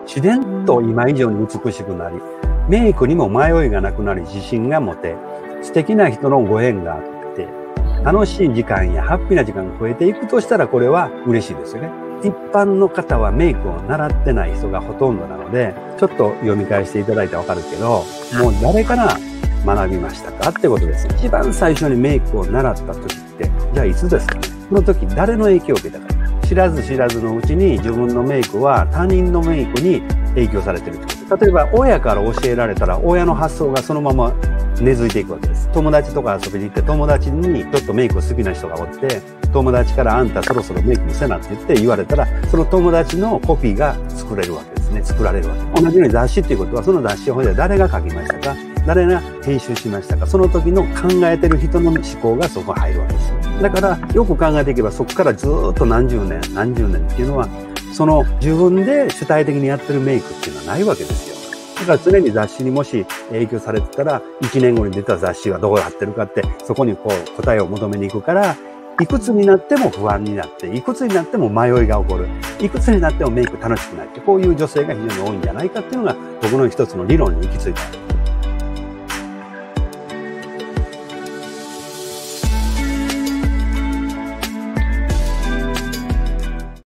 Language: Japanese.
自然と今以上に美しくなり、メイクにも迷いがなくなり自信が持て、素敵な人のご縁があって、楽しい時間やハッピーな時間が増えていくとしたらこれは嬉しいですよね。一般の方はメイクを習ってない人がほとんどなので、ちょっと読み返していただいてわかるけど、もう誰から学びましたかってことです。一番最初にメイクを習った時って、じゃあいつですか？その時誰の影響を受けたか。知らず知らずのうちに自分のメイクは他人のメイクに影響されてるってこと。例えば親から教えられたら親の発想がそのまま根付いていくわけです。友達とか遊びに行って友達にちょっとメイク好きな人がおって、友達からあんたそろそろメイク見せなって言われたら、その友達のコピーが作れるわけですね。作られるわけ。同じように雑誌っていうことは、その雑誌を誰が書きましたか、誰が編集しましたか、その時の考えてる人の思考がそこに入るわけです。だからよく考えていけば、そこからずっと何十年っていうのは、その自分で主体的にやってるメイクっていうのはないわけですよ。だから常に雑誌にもし影響されてたら、1年後に出た雑誌はどこで貼ってるかって、そこにこう答えを求めに行くから、いくつになっても不安になって、いくつになっても迷いが起こる、いくつになってもメイク楽しくないって、こういう女性が非常に多いんじゃないかっていうのが僕の一つの理論に行き着いた。